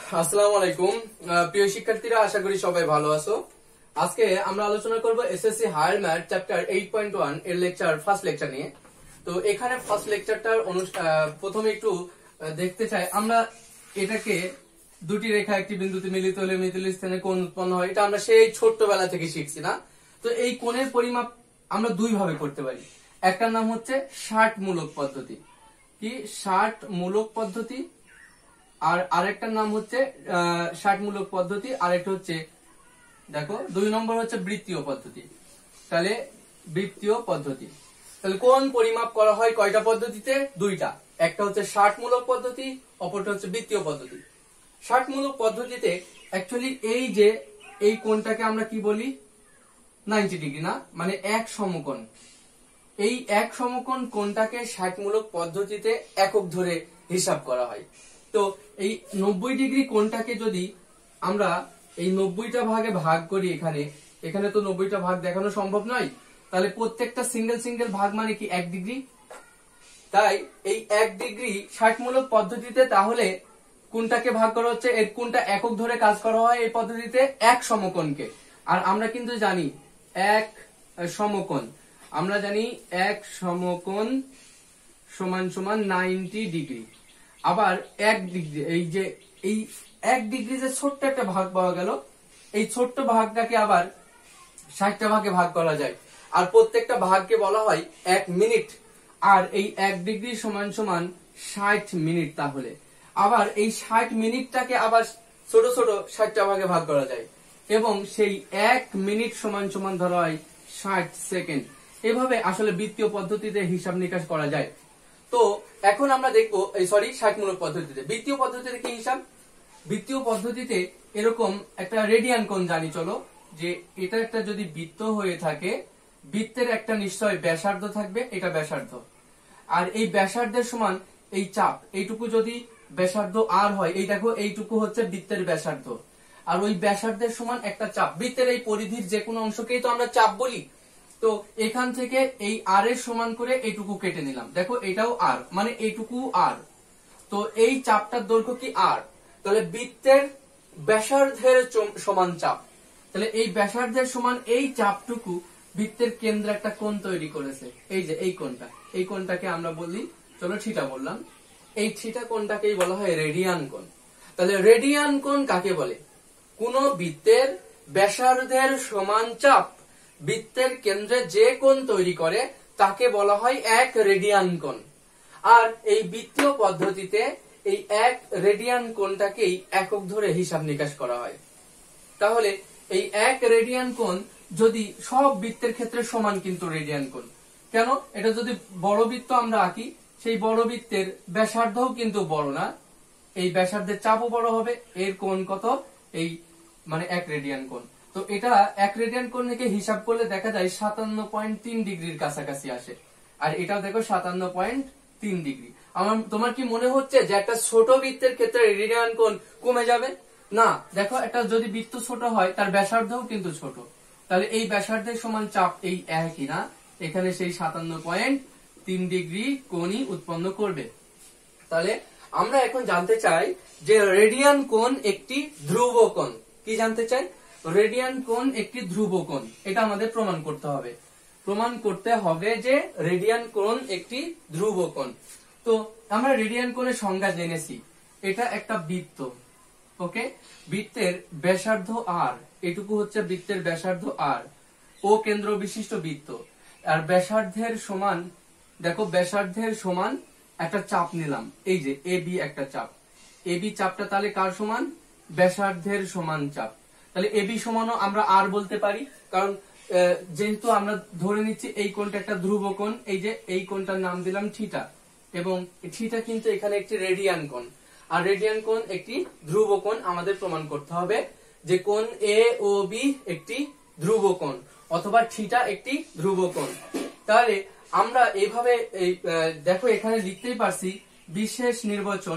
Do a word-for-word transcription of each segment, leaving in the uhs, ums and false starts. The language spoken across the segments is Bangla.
আসসালামু আলাইকুম প্রিয় শিক্ষার্থীরা, আশা করি সবাই ভালো আছো। আজকে আমরা আলোচনা করব SSC higher math chapter eight point one এর লেকচার ফার্স্ট লেকচার নিয়ে। তো এখানে ফার্স্ট লেকচারটার প্রথমে একটু দেখতে চাই আমরা এটাকে দুটি রেখা একটি বিন্দুতে মিলিত হলে মিলিত স্থানে কোণ উৎপন্ন হয়, এটা আমরা সেই ছোট্টবেলা থেকে শিখছি না। তো এই কোণের পরিমাপ আমরা দুই ভাবে করতে পারি। একটার নাম হচ্ছে ষাটমূলক পদ্ধতি। কি ষাটমূলক পদ্ধতি? আর আরেকটার নাম হচ্ছে ষাটমূলক পদ্ধতি, আরেকটা হচ্ছে দেখো দুই নম্বর হচ্ছে বৃত্তীয় পদ্ধতি। তাহলে বৃত্তীয় পদ্ধতি, তাহলে কোন পরিমাপ করা হয় কয়টা পদ্ধতিতে? দুইটা। একটা হচ্ছে ষাটমূলক পদ্ধতি, অপরটা হচ্ছে বৃত্তীয় পদ্ধতি। ষাটমূলক পদ্ধতিতে অ্যাকচুয়ালি এই যে এই কোণটাকে আমরা কি বলি? নাইনটি ডিগ্রি না, মানে এক সমকোণ। এই এক সমকোণ কোণটাকে ষাটমূলক পদ্ধতিতে একক ধরে হিসাব করা হয়। তো এই নব্বই ডিগ্রি কোণটাকে যদি আমরা এই নব্বইটা ভাগে ভাগ করি, এখানে এখানে তো নব্বইটা ভাগ দেখানো সম্ভব নয়, তাহলে প্রত্যেকটা সিঙ্গেল সিঙ্গেল ভাগ মানে কি এক ডিগ্রি। তাই এই এক ডিগ্রি ষাটমূলক পদ্ধতিতে তাহলে কোণটাকে ভাগ করা হচ্ছে, এর কোণটা একক ধরে কাজ করা হয় এই পদ্ধতিতে এক সমকোণকে। আর আমরা কিন্তু জানি এক সমকোণ, আমরা জানি এক সমকোণ সমান সমান নাইনটি ডিগ্রি। আবার এক ডিগ্রি, এই যে এই এক ডিগ্রি যে ছোট্ট একটা ভাগ পাওয়া গেল, এই ছোট্ট ভাগটাকে আবার ষাটটা ভাগে ভাগ করা যায়, আর প্রত্যেকটা ভাগকে বলা হয় এক মিনিট। আর এই এক ডিগ্রি সমান সমান ষাট মিনিট। তাহলে আবার এই ষাট মিনিটটাকে আবার ছোট ছোট ষাটটা ভাগে ভাগ করা যায়, এবং সেই এক মিনিট সমান সমান ধরা হয় ষাট সেকেন্ড। এভাবে আসলে বৃত্তীয় পদ্ধতিতে হিসাব নিকাশ করা যায়। তো এখন আমরা দেখবো এই সরি ষাটমূলক পদ্ধতিতে। বৃত্তীয় পদ্ধতিতে কি হিসাব? বৃত্তীয় পদ্ধতিতে এরকম একটা রেডিয়ান কোণ জানি, চলো, যে এটা একটা যদি বৃত্ত হয়ে থাকে, বৃত্তের একটা নিশ্চয় ব্যাসার্ধ থাকবে, এটা ব্যাসার্ধ। আর এই ব্যাসার্ধের সমান এই চাপ, এইটুকু যদি ব্যাসার্ধ আর হয়, এই দেখো এইটুকু হচ্ছে বৃত্তের ব্যাসার্ধ, আর ওই ব্যাসার্ধের সমান একটা চাপ। বৃত্তের এই পরিধির যে কোনো অংশকেই তো আমরা চাপ বলি। তো এখান থেকে এই আর এর সমান করে এইটুকু কেটে নিলাম, দেখো এটাও আর, মানে এইটুকু আর। তো এই চাপটার দৈর্ঘ্য কি আর, তাহলে বৃত্তের ব্যাসার্ধের সমান চাপ। তাহলে এই ব্যাসার্ধের সমান এই চাপটুকু বৃত্তের কেন্দ্রে একটা কোণ তৈরি করেছে, এই যে এই কোণটা। এই কোণটাকে আমরা বলি, চলো থিটা বললাম, এই থিটা কোণটাকেই বলা হয় রেডিয়ান কোণ। তাহলে রেডিয়ান কোণ কাকে বলে? কোন বৃত্তের ব্যাসার্ধের সমান চাপ বৃত্তের কেন্দ্রে যে কোণ তৈরি করে তাকে বলা হয় এক রেডিয়ান কোণ। আর এই বৃত্তীয় পদ্ধতিতে এই এক রেডিয়ান কোণটাকেই একক ধরে হিসাব নিকাশ করা হয়। তাহলে এই এক রেডিয়ান কোণ যদি সব বৃত্তের ক্ষেত্রে সমান, কিন্তু রেডিয়ান কোণ কেন? এটা যদি বড় বৃত্ত আমরা আঁকি, সেই বড় বৃত্তের ব্যাসার্ধও কিন্তু বড় না, এই ব্যাসার্ধের চাপও বড় হবে। এর কোণ কত? এই মানে এক রেডিয়ান কোণ। তো এটা এক রেডিয়ান কোণ থেকে হিসাব করলে দেখা যায় সাতান্ন পয়েন্ট তিন ডিগ্রির কাছাকাছি আসে, আর এটাও দেখো সাতান্ন পয়েন্ট তিন ডিগ্রি। আমার তোমার কি মনে হচ্ছে যে একটা ছোট বৃত্তের ক্ষেত্রে রেডিয়ান কোণ কমে যাবে? না, দেখো একটা যদি বৃত্ত ছোট হয় তার ব্যাসার্ধও কিন্তু ছোট, তাহলে এই ব্যাসার্ধের সমান চাপ এই একই না, এখানে সেই সাতান্ন পয়েন্ট তিন ডিগ্রি কোণই উৎপন্ন করবে। তাহলে আমরা এখন জানতে চাই যে রেডিয়ান কোণ একটি ধ্রুব কোণ। কি জানতে চাই? রেডিয়ান কোণ একটি ধ্রুব কোণ, এটা আমাদের প্রমাণ করতে হবে। প্রমাণ করতে হবে যে রেডিয়ান কোণ একটি ধ্রুব কোণ। তো আমরা রেডিয়ান কোণের সংজ্ঞা জেনেছি, এটা একটা বৃত্ত, ওকে, বৃত্তের ব্যাসার্ধ আর, এটুকু হচ্ছে বৃত্তের ব্যাসার্ধ আর, ও কেন্দ্র বিশিষ্ট বৃত্ত। আর ব্যাসার্ধের সমান, দেখো ব্যাসার্ধের সমান একটা চাপ নিলাম, এই যে এ বি একটা চাপ। এ বি চাপটা তাহলে কার সমান? ব্যাসার্ধের সমান চাপ। তাহলে এ বি সমানও আমরা আর বলতে পারি, কারণ যেহেতু আমরা ধরে নিচ্ছি এই কোণটা একটা ধ্রুব কোণ, এই যে এই কোণটার নাম দিলাম থিটা, এবং থিটা কিন্তু এখানে একটি রেডিয়ান কোণ, আর রেডিয়ান কোণ একটি ধ্রুব কোণ। আমাদের প্রমাণ করতে হবে যে কোণ এ ও বি একটি ধ্রুব কোণ, অথবা থিটা একটি ধ্রুব কোণ। তাহলে আমরা এইভাবে এই দেখো এখানে লিখতেই পারছি বিশেষ নির্বাচন।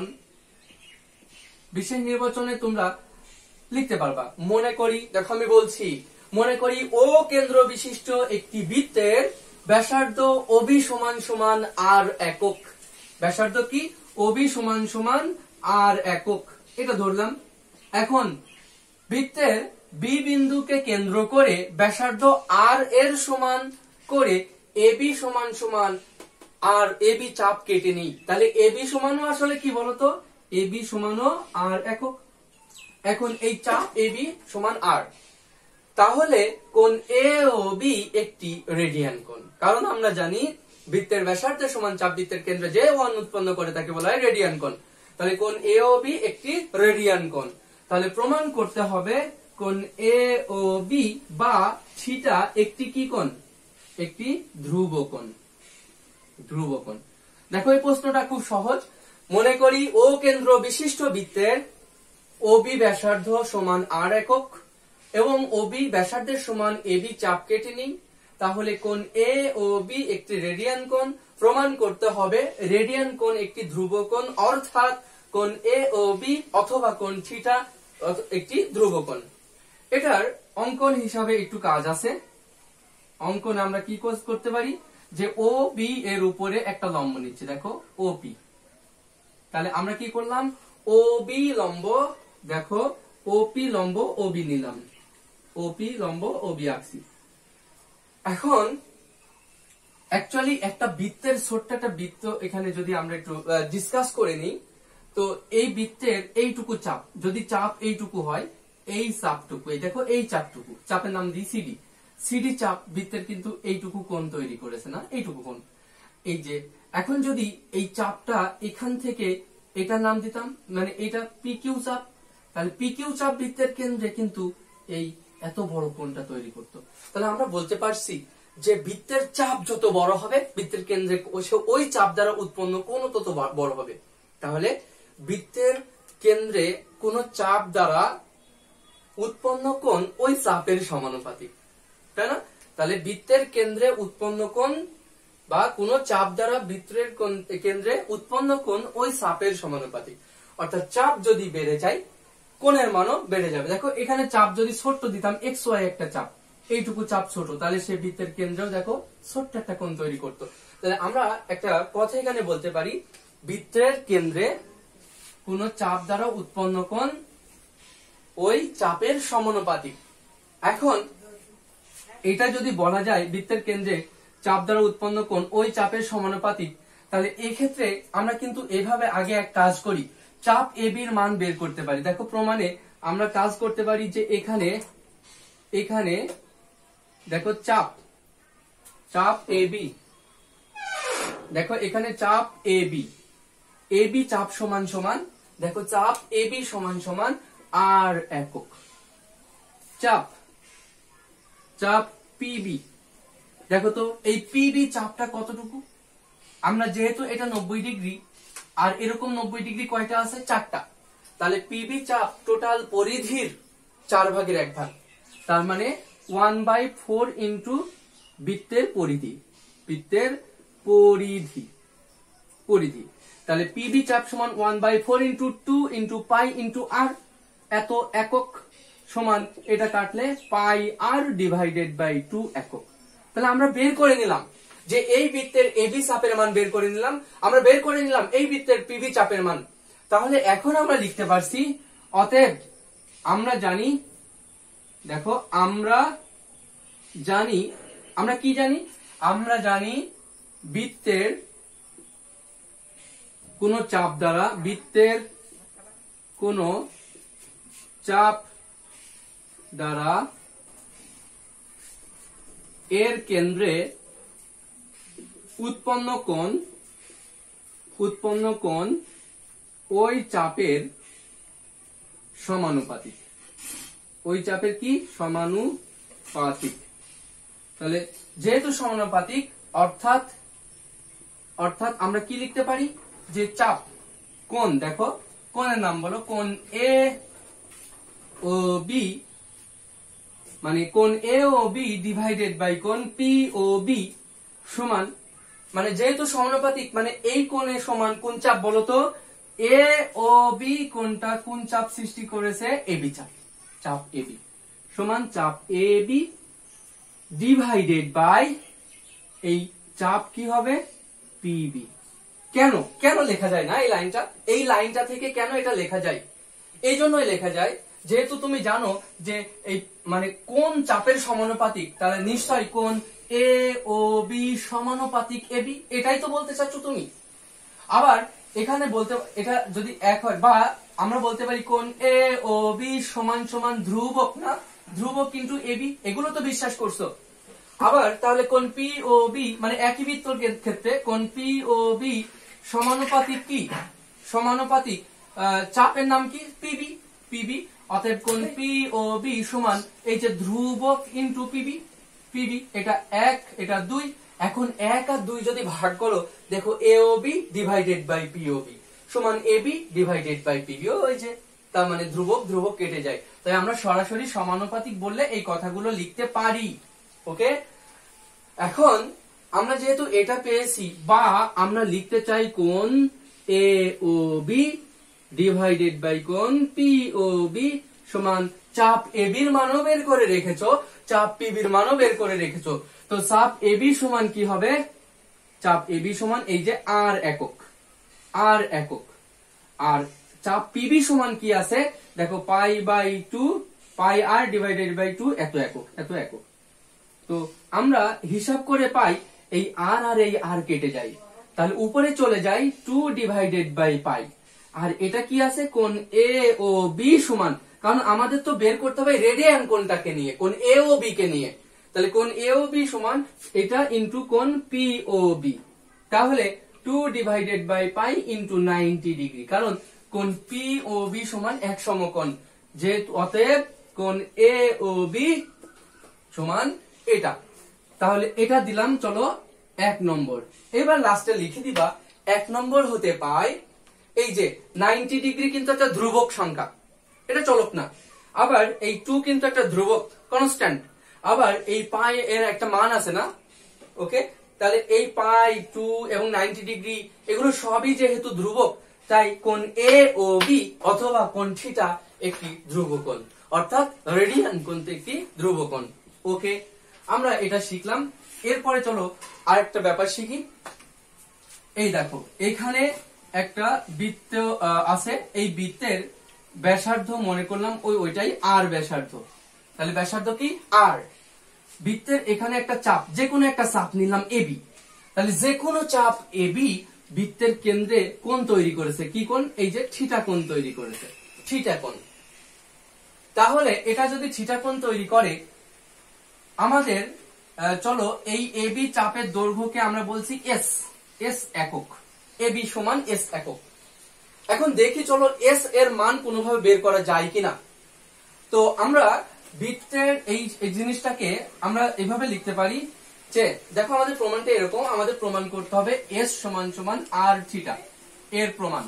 বিশেষ নির্বাচনে তোমরা লিখতে পারবা। মনে করি, দেখো আমি বলছি, মনে করি ও কেন্দ্র বিশিষ্ট একটি বৃত্তের ব্যাসার্ধ ওবি সমান সমান আর একক। ব্যাসার্ধ কি? ওবি সমান সমান আর একক, এটা ধরলাম। এখন বৃত্তের বি বিন্দুকে কেন্দ্র করে ব্যাসার্ধ আর এর সমান করে এবি সমান সমান আর এবি চাপ কেটে নিই। তাহলে এবি সমানও আসলে কি বলতো, এবি সমানও আর একক। এখন এই চাপ এবি সমান আর, তাহলে কোণ এ ও বি একটি রেডিয়ান কোণ। কারণ আমরা জানি বৃত্তের ব্যাসার্ধের সমান চাপ বৃত্তের কেন্দ্রে যে ওয়ান উৎপন্ন করে তাকে বলা হয় রেডিয়ান কোণ। তাহলে কোণ এ ও বি একটি রেডিয়ান কোণ। তাহলে প্রমাণ করতে হবে কোণ এ ও বি বা থিটা একটি কি কোণ, একটি ধ্রুব কোণ। ধ্রুব কোণ। দেখো এই প্রশ্নটা খুব সহজ। মনে করি ও কেন্দ্র বিশিষ্ট বৃত্তের ওবি ব্যাসার্ধ সমান আর একক এবং ওবি ব্যাসার্ধের সমান এবি চাপ কেটে নিই। তাহলে কোণ এ ও বি একটি রেডিয়ান কোণ। প্রমাণ করতে হবে রেডিয়ান কোণ একটি ধ্রুব কোণ, অর্থাৎ কোণ এ ও বি অথবা কোণ থিটা একটি ধ্রুব কোণ। এটার অঙ্কন হিসাবে একটু কাজ আছে। অঙ্কন আমরা কি করতে পারি, যে ও বি এর উপরে একটা লম্ব নিচ্ছে, দেখো ও পি। তাহলে আমরা কি করলাম, ও বি লম্ব, দেখো ও পি লম্ব ও বি নিলাম, ও পি লম্ব ও বি আঁকছি। এখন অ্যাকচুয়ালি একটা বৃত্তের ছোট্ট একটা বৃত্ত এখানে যদি আমরা একটু ডিসকাস করে নিই, তো এই বৃত্তের এইটুকু চাপ, যদি চাপ এইটুকু হয়, এই চাপটুকু, এই দেখো এই চাপটুকু, চাপের নাম দিই সিডি। সিডি চাপ বৃত্তের কিন্তু এইটুকু কোণ তৈরি করেছে না, এইটুকু কোণ। এই যে এখন যদি এই চাপটা এখান থেকে এটার নাম দিতাম, মানে এটা পি কিউ চাপ, তাহলে পি কিউ চাপ বৃত্তের কেন্দ্রে কিন্তু এই এত বড় কোণটা তৈরি করতো। তাহলে আমরা বলতে পারছি যে বৃত্তের চাপ যত বড় হবে বৃত্তের কেন্দ্রে ওই চাপ দ্বারা উৎপন্ন কোণ তত বড় হবে। তাহলে বৃত্তের কেন্দ্রে কোন চাপ দ্বারা উৎপন্ন কোণ ওই চাপের সমানুপাতিক, তাই না? তাহলে বৃত্তের কেন্দ্রে উৎপন্ন কোণ বা কোন চাপ দ্বারা বৃত্তের কেন্দ্রে উৎপন্ন কোণ ওই চাপের সমানুপাতিক। অর্থাৎ চাপ যদি বেড়ে যায় কোণের মানও বেড়ে যাবে। দেখো এখানে চাপ যদি ছোট্ট দিতাম, এক্স ওয়াই একটা চাপ, এইটুকু চাপ ছোট, তাহলে সে বৃত্তের কেন্দ্রেও দেখো ছোট্ট একটা কোণ তৈরি করতো। তাহলে আমরা একটা কথা এখানে বলতে পারি, বৃত্তের কেন্দ্রে কোন চাপ দ্বারা উৎপন্ন কোণ ওই চাপের সমানুপাতিক। এখন এটা যদি বলা যায় বৃত্তের কেন্দ্রে চাপ দ্বারা উৎপন্ন কোণ ওই চাপের সমানুপাতিক, তাহলে এই ক্ষেত্রে আমরা কিন্তু এভাবে আগে এক কাজ করি, চাপ এবি এর মান বের করতে পারি। দেখো প্রমাণে আমরা কাজ করতে পারি যে এখানে এখানে দেখো চাপ চাপ এবি, দেখো এখানে চাপ এবি, এবি চাপ সমান সমান, দেখো চাপ এবি সমান সমান আর একক, চাপ চাপ পিবি। দেখো তো এই পিবি চাপটা কতটুকু, আমরা যেহেতু এটা নব্বই ডিগ্রি আর এরকম নব্বই ডিগ্রি কয়টা আছে, চারটা, তাহলে পিবি চাপ টোটাল পরিধির চার ভাগের এক ভাগ, তার মানে ওয়ান বাই ফোর ইন্টু বৃত্তের পরিধি, বৃত্তের পরিধি পরিধি তাহলে পিবি চাপ সমান one by four into two into pi into r, এত একক সমান এটা কাটলে pi r divided by two একক। তাহলে আমরা বের করে নিলাম যে এই বৃত্তের এবি চাপের মান বের করে নিলাম, আমরা বের করে নিলাম এই বৃত্তের পিবি চাপের মান। তাহলে এখন আমরা লিখতে পারছি, অতএব আমরা জানি, দেখো আমরা জানি, আমরা কি জানি, আমরা জানি বৃত্তের কোন চাপ দ্বারা, বৃত্তের কোন চাপ দ্বারা এর কেন্দ্রে উৎপন্ন কোণ উৎপন্ন কোণ ওই চাপের সমানুপাতিক, ওই চাপের কি সমানুপাতিক। তাহলে যেহেতু সমানুপাতিক অর্থাৎ অর্থাৎ আমরা কি লিখতে পারি, যে চাপ কোণ, দেখো কোণের নাম বলো, কোণ এ ও বি, মানে কোণ A O B divided by কোণ পি ও বি সমান, মানে যেহেতু সমানুপাতিক মানে এই কোণের সমান কোন চাপ বলতো, এ ও বি কোণটা কোন চাপ সৃষ্টি করেছে, এবি চাপ, চাপ এবি সমান চাপ এবি ডিভাইডেড বাই এই চাপ কি হবে, পিবি। কেন কেন লেখা যায় না এই লাইনটা, এই লাইনটা থেকে কেন এটা লেখা যায়, এই জন্যই লেখা যায়, যেহেতু তুমি জানো যে এই মানে কোন চাপের সমানুপাতিক, তাহলে নিশ্চয়ই কোন এ ও বি সমানুপাতিক এ বি, এটাই তো বলতে চাচ্ছ তুমি। আবার এখানে বলতে, এটা যদি এক হয়, বা আমরা বলতে পারি কোন এ ও বি সমান সমান ধ্রুবক, না ধ্রুবক কিন্তু এ বি, এগুলো তো বিশ্বাস করছো। আবার তাহলে কোন পি ও বি মানে একই বৃত্তর ক্ষেত্রে কোন পি ও বি সমানুপাতিক কি, সমানুপাতিক চাপের নাম কি পিবি, পিবি। অতএব কোন পি ও বি সমান এই যে ধ্রুবক ইন্টু পিবি, পিবি এটা এক এটা দুই। এখন এক আর দুই যদি ভাগ করো, দেখো A O B divided by P O B সমান A B divided by PB, ওই যে তার মানে ধ্রুবক ধ্রুবক কেটে যায়। তাই আমরা সরাসরি সমানুপাতিক বললে এই কথাগুলো লিখতে পারি। ওকে, এখন আমরা যেহেতু এটা পেয়েছি, বা আমরা লিখতে চাই কোন A O B divided by কোন পি ও বি সমান চাপ এ বির মানও বের করে রেখেছো, চাপ পি বির মানও বের করে রেখেছো। তো চাপ এ বি সমান কি হবে, চাপ এ বি সমান এই যে আর একক, আর একক। আর চাপ পিবি সমান কি আছে দেখো, pi by two, pi r divided by two, এত একক, এত একক। তো আমরা হিসাব করে পাই এই আর আর এই আর কেটে যায়, তাহলে উপরে চলে যায় টু ডিভাইডেড বাই পাই। আর এটা কি আছে, কোন এ ও বি সমান, কারণ আমাদের তো বের করতে হবে রেডিয়ান কোনটাকে নিয়ে, কোন এ ও বি কে নিয়ে। তাহলে কোন এ ও বি সমান এটা ইন্টু কোন পি ও বি, তাহলে two divided by pi into ninety degree, কারণ কোন পি ও বি সমান এক সমকোণ, যে অতএব কোন এ ও বি সমান এটা। তাহলে এটা দিলাম, চলো এক নম্বর। এবার লাস্টে লিখে দিবা এক নম্বর হতে পাই এই যে নাইনটি ডিগ্রি কিন্তু একটা ধ্রুবক সংখ্যা, এটা চলক না। আবার এই টু কিন্তু একটা ধ্রুবক কনস্ট্যান্ট, আবার এই পাই এর একটা মান আছে না। ওকে, তাহলে এই পাই টু এবং নাইনটি ডিগ্রি এগুলো সবই যেহেতু ধ্রুবক, তাই কোন এ ও বি অথবা কোন থিটা একটি ধ্রুবকোণ, অর্থাৎ রেডিয়ান কোণ একটি ধ্রুবকোণ। ওকে, আমরা এটা শিখলাম। এরপরে চলো আরেকটা ব্যাপার শিখি। এই দেখো এখানে একটা বৃত্ত আছে, এই বৃত্তের ব্যাসার্ধ মনে করলাম ওই ওইটাই আর ব্যাসার্ধ, তাহলে ব্যাসার্ধ কি আর। বৃত্তের এখানে একটা চাপ, যে কোনো একটা চাপ নিলাম এবি, তাহলে যে কোনো চাপ এবি বৃত্তের কেন্দ্রে কোণ তৈরি করেছে, কি কোণ, এই যে থিটা কোণ তৈরি করেছে, থিটা কোণ। তাহলে এটা যদি থিটা কোণ তৈরি করে, আমাদের চলো এই এবি চাপের দৈর্ঘ্যকে আমরা বলছি এস, এস একক, এবি সমান এস একক। এখন দেখি চলো এস এর মান কোনোভাবে বের করা যায় কিনা। তো আমরা বৃত্তের এই জিনিসটাকে আমরা এভাবে লিখতে পারি যে, দেখো আমাদের প্রমাণটা এরকম, আমাদের প্রমাণ করতে হবে এস সমান সমান আর থিটা, এর প্রমাণ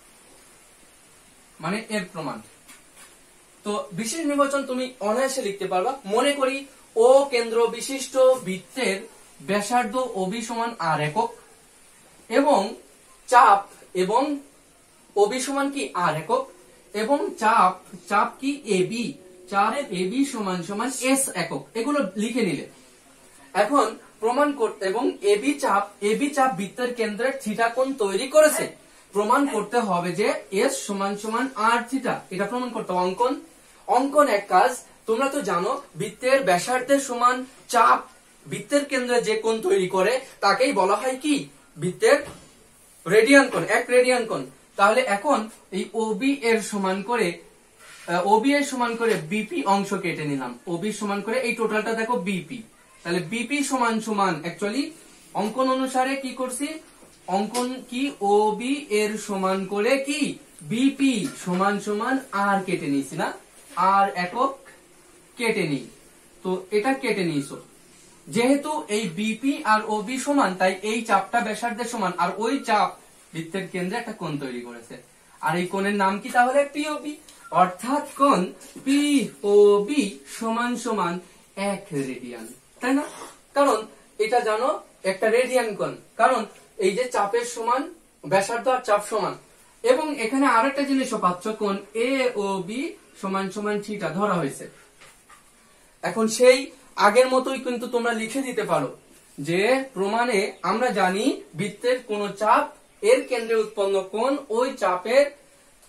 মানে এর প্রমাণ। তো বিশেষ নির্বাচন তুমি অনায়াসে লিখতে পারবা। মনে করি ও কেন্দ্র বিশিষ্ট বৃত্তের ব্যাসার্ধ ওবি সমান আর একক, এবং চাপ এবং ওবি সমান কি আর একক, এবং চাপ চাপ কি এবি, চাপ এবি সমান সমান এস একক, এগুলো লিখে নিলে। এখন প্রমাণ করতে, এবং এবি চাপ এবি চাপ বৃত্তের কেন্দ্রে থিটা কোণ তৈরি করেছে, প্রমাণ করতে হবে যে এস সমান সমান আর থিটা, এটা প্রমাণ করতে হবে। অঙ্কন অঙ্কন এক কাজ, তোমরা তো জানো বৃত্তের ব্যাসার্ধের সমান চাপ বৃত্তের কেন্দ্রে যে কোণ তৈরি করে তাকেই বলা হয় কি, বৃত্তের রেডিয়ান কোণ, এক রেডিয়ান কোণ। তাহলে এখন এই ওবি এর সমান করে, ওবি এর সমান করে বিপি অংশ কেটে নিলাম, ওবি সমান করে এই টোটালটা দেখো বিপি, তাহলে বিপি সমান সমান অ্যাকচুয়ালি অঙ্কন অনুসারে কি করছি, অঙ্কন কি ওবি এর সমান করে কি বিপি সমান সমান আর কেটে নিয়েছি না, আর একক কেটে নিই। তো এটা কেটে নিয়েছো, যেহেতু এই বিপি আর ওবি সমান, তাই এই চাপটা ব্যাসার্ধের সমান, আর ওই চাপ বৃত্তের কেন্দ্রে একটা কোণ তৈরি করেছে, আর এই কোণের নাম কি তাহলে পিওবি, অর্থাৎ কোণ পিওবি সমান সমান এক রেডিয়ান, তাই না? কারণ এটা জানো একটা রেডিয়ান কোণ, কারণ এই যে চাপের সমান ব্যাসার্ধ আর চাপ সমান। এবং এখানে আরেকটা জিনিসও পাচ্ছ, কোণ এ ও বি সমান সমান থিটা ধরা হয়েছে। এখন সেই আগের মতোই কিন্তু তোমরা লিখে দিতে পারো যে প্রমাণে আমরা জানি বৃত্তের কোন চাপ এর কেন্দ্রে উৎপন্ন কোণ ওই চাপের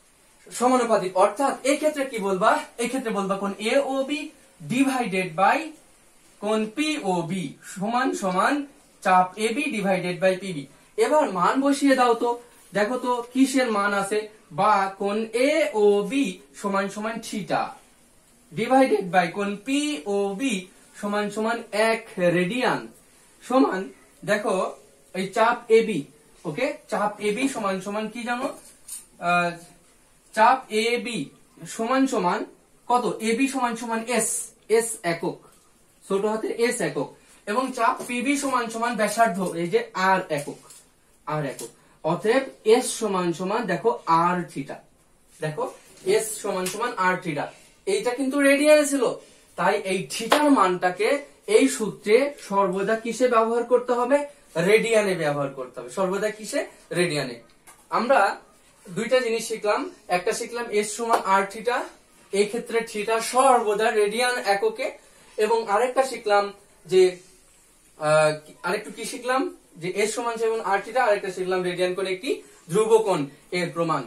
সমানুপাতিক, অর্থাৎ এই ক্ষেত্রে কি বলবা, এই ক্ষেত্রে বলবা কোণ A O B divided by কোণ পি ও বি সমান সমান চাপ A B divided by PB. এবার মান বসিয়ে দাও তো, দেখো তো কিসের মান আছে, বা কোণ এ ও বি সমান সমান থিটা ডিভাইডেড বাই কোণ পি ও বি সমান সমান এক রেডিয়ান সমান, দেখো এই চাপ এ বি, ওকে চাপ এ বি সমান সমান কি জানো, চাপ এ বি সমান সমান কত, এ বি সমান সমান এস, এস একক, ছোট হাতের এস একক, এবং চাপ পিবি সমান সমান ব্যাসার্ধ এই যে আর একক, আর একক। অতএব এস সমান সমান দেখো আর থিটা, দেখো এস সমান সমান আর থিটা, এইটা কিন্তু রেডিয়ানে ছিল, তাই এই থিটার মানটাকে এই সূত্রে সর্বদা কিসে ব্যবহার করতে হবে, রেডিয়ানে ব্যবহার করতে হবে, সর্বদা কিসে, রেডিয়ানে। আমরা দুইটা জিনিস শিখলাম, একটা শিখলাম এস সমান আর থিটা, এই ক্ষেত্রে থিটা সর্বদা রেডিয়ান এককে, এবং আরেকটা শিখলাম যে আরেকটু কি শিখলাম যে এস সমান সমান আর থিটা, আরেকটা শিখলাম রেডিয়ান কোণ একটি ধ্রুব কোণ এর প্রমাণ।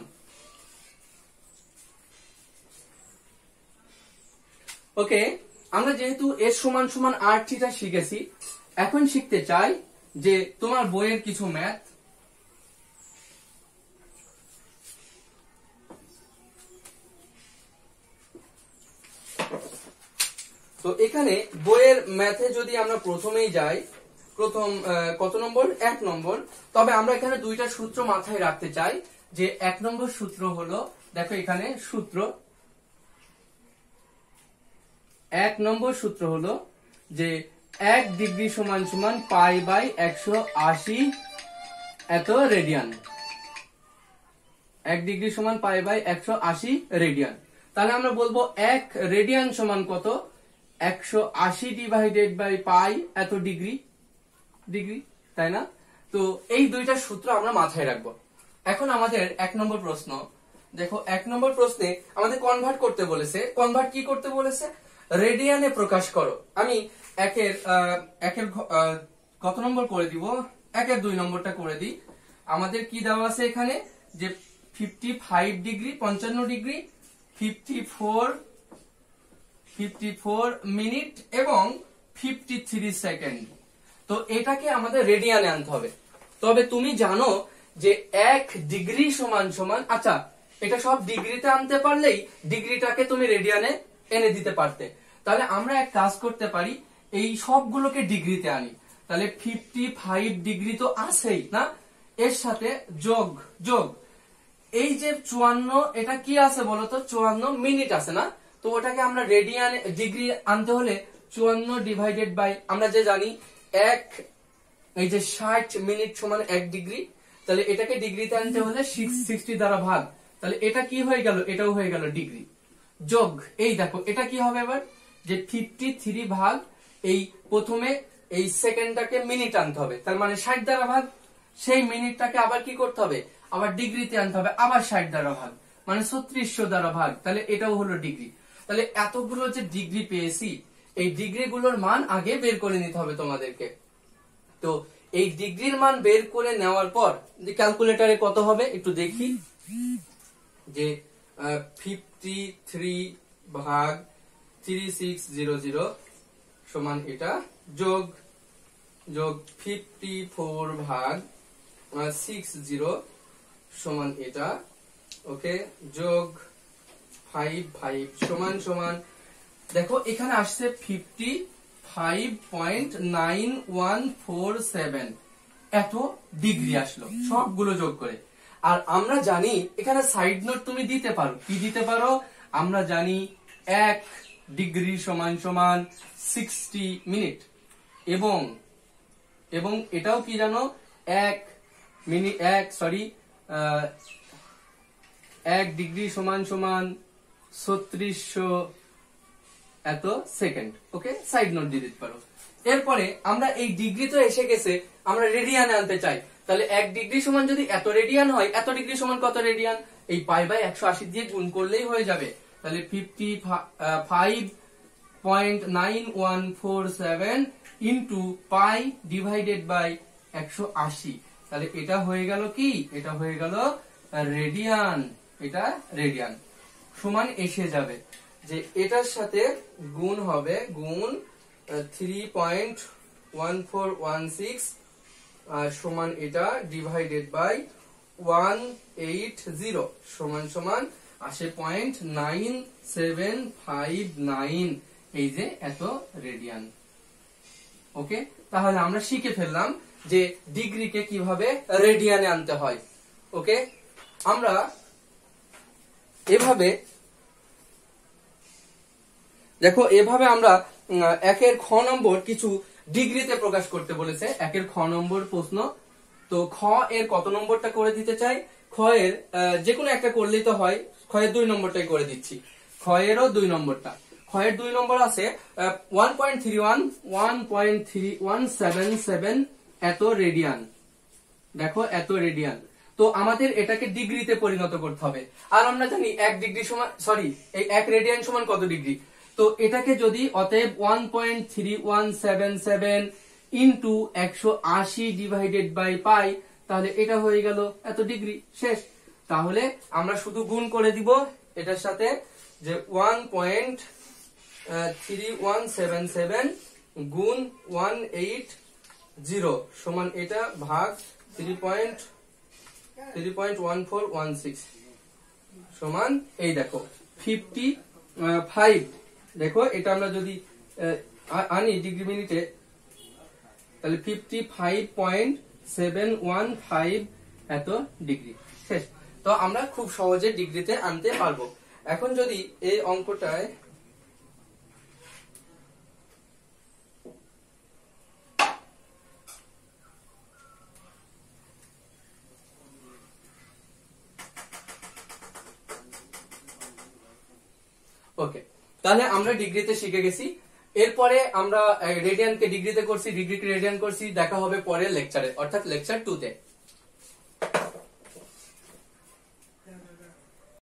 ওকে, আমরা যেহেতু এস সমান সমান আর থিটা শিখেছি, এখন শিখতে চাই যে তোমার বইয়ের কিছু ম্যাথ। তো এখানে বইয়ের ম্যাথে যদি আমরা প্রথমেই যাই, প্রথম কত নম্বর, এক নম্বর, তবে আমরা এখানে দুইটা সূত্র মাথায় রাখতে চাই। যে এক নম্বর সূত্র হলো, দেখো এখানে সূত্র, এক নম্বর সূত্র হলো যে এক ডিগ্রি সমান সমান পাই বাই একশো আশি এত রেডিয়ান, এক ডিগ্রি সমান পাই বাই একশো আশি রেডিয়ান। তাহলে আমরা বলবো এক রেডিয়ান সমান কত, একশো আশি ডিভাইডেড বাই পাই এত ডিগ্রি, ডিগ্রি, তাই না? তো এই দুইটা সূত্র আমরা মাথায় রাখবো। এখন আমাদের এক নম্বর প্রশ্ন, দেখো এক নম্বর প্রশ্নে আমাদের কনভার্ট করতে বলেছে। কনভার্ট কি করতে বলেছে, রেডিয়ানে প্রকাশ করো। আমি একের একের কত নম্বর করে দিব, একের দুই নম্বরটা করে দিই। আমাদের কি দেওয়া আছে এখানে, যে ফিফটি ফাইভ ডিগ্রি, পঞ্চান্ন degree, fifty four fifty four minute এবং ফিফটি থ্রি সেকেন্ড। তো এটাকে আমাদের রেডিয়ানে আনতে হবে। তবে তুমি জানো যে এক ডিগ্রি সমান সমান, আচ্ছা এটা সব ডিগ্রিতে আনতে পারলেই ডিগ্রিটাকে তুমি রেডিয়ানে এনে দিতে পারতে। তাহলে আমরা এক কাজ করতে পারি, এই সবগুলোকে ডিগ্রিতে আনি। তাহলে ফিফটি ফাইভ ডিগ্রি তো আছেই না, এর সাথে যোগ যোগ এই যে চুয়ান্ন, এটা কি আছে বলতো, চুয়ান্ন মিনিট আছে না, তো ওটাকে আমরা রেডিয়ান ডিগ্রি আনতে হলে চুয়ান্ন ডিভাইডেড বাই, আমরা যে জানি এক, এই যে ষাট মিনিট সমান এক ডিগ্রি, তাহলে এটাকে ডিগ্রিতে আনতে হলে সিক্সটি দ্বারা ভাগ, তাহলে এটা কি হয়ে গেল, এটাও হয়ে গেল ডিগ্রি, যোগ এই দেখো এটা কি হবে এবার, যে ফিফটি থ্রি ভাগ এই প্রথমে এই সেকেন্ডটাকে মিনিট আনতে হবে, তার মানে ষাট দ্বারা ভাগ, সেই মিনিটটাকে আবার কি করতে হবে, আবার ডিগ্রিতে আনতে হবে, আবার ষাট দ্বারা ভাগ, মানে ছত্রিশশো দ্বারা ভাগ, তাহলে এটাও হলো ডিগ্রি। তাহলে এতগুলো যে ডিগ্রি পেয়েছি, এই ডিগ্রি গুলোর মান আগে বের করে নিতে হবে তোমাদেরকে। তো এই ডিগ্রির মান বের করে নেওয়ার পর যে ক্যালকুলেটরে কত হবে একটু দেখি, যে ফিফটি থ্রি ভাগ থ্রি সিক্স জিরো জিরো সমান এটা, যোগ যোগ ফিফটি ফোর ভাগ সিক্স জিরো সমান এটা, ওকে, যোগ ফাইভ ফাইভ সমান সমান, দেখো এখানে আসছে fifty five point nine one four seven, এত ডিগ্রি আসলো সবগুলো যোগ করে। আর আমরা জানি এখানে সাইড নোট তুমি দিতে পারো, কি দিতে পারো, আমরা জানি এক ডিগ্রি সমান সমান সিক্সটি মিনিট, এবং এবং এটাও কি জানো, এক মিনিট এক সরি এক ডিগ্রি সমান সমান ছত্রিশশো এত সেকেন্ড, ওকে, সাইড নোট দিয়ে দিতে পারো। এরপরে আমরা এই ডিগ্রি তো এসে গেছে, আমরা রেডিয়ানে আনতে চাই। তাহলে এক ডিগ্রি সমান যদি এত রেডিয়ান হয়, এত ডিগ্রি সমান কত রেডিয়ান, এই পাই বাই একশো আশি দিয়ে গুণ করলেই হয়ে যাবে। তাহলে fifty five point nine one four seven into pi divided by একশো আশি, তাহলে এটা হয়ে গেল কি, এটা হয়ে গেল রেডিয়ান, এটা রেডিয়ান সমান এসে যাবে যে এটার সাথে গুণ হবে গুণ three point one four one six আর সমান এটা divided by one eight zero সমান সমান আসে point nine seven five nine এই যে এত রেডিয়ান। ওকে, তাহলে আমরা শিখে ফেললাম যে ডিগ্রিকে কিভাবে রেডিয়ানে আনতে হয়। ওকে, আমরা এভাবে দেখো এভাবে আমরা একের খ নম্বর কিছু ডিগ্রিতে প্রকাশ করতে বলেছে, একের খ নম্বর প্রশ্ন। তো খ এর কত নম্বরটা করে দিতে চাই, খ এর যে কোনো একটা করলেই তো হয়, খ এর দুই নম্বরটাই করে দিচ্ছি। খ এরও দুই নম্বরটা, খ এর দুই নম্বর আছে one point three one one point three one seven seven এত রেডিয়ান। দেখো এত রেডিয়ান, তো আমাদের এটাকে ডিগ্রিতে পরিণত করতে হবে। আর আমরা জানি এক ডিগ্রি সমান সরি এই এক রেডিয়ান সমান কত ডিগ্রি, তো এটাকে যদি অতএব one point three one seven seven into একশো আশি ডিভাইডেড বাই পাই, তাহলে এটা হয়ে গেল এত ডিগ্রি, শেষ। তাহলে আমরা শুধু গুণ করে দিব এটার সাথে যে one point three one seven seven গুণ ওয়ান এইট জিরো সমান এটা ভাগ three point three point one four one six সমান এই দেখো ফিফটি ফাইভ। দেখো এটা আমরা যদি আনি ডিগ্রি মিনিটে, তাহলে fifty five point seven one five এত ডিগ্রি, শেষ। তো আমরা খুব সহজে ডিগ্রিতে আনতে পারবো। এখন যদি এই অঙ্কটায় ওকে, তাহলে আমরা ডিগ্রিতে শিখে গেছি। এরপরে আমরা রেডিয়ানকে ডিগ্রিতে করছি, ডিগ্রিকে রেডিয়ান করছি। দেখা হবে পরের লেকচারে, অর্থাৎ লেকচার টু তে।